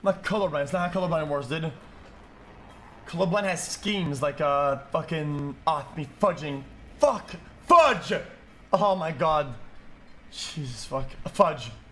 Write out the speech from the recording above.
Not colorblind. It's not how colorblind works, dude. Colorblind has schemes like fucking me fudging. Fuck! Fudge! Oh my god. Jesus fuck. Fudge.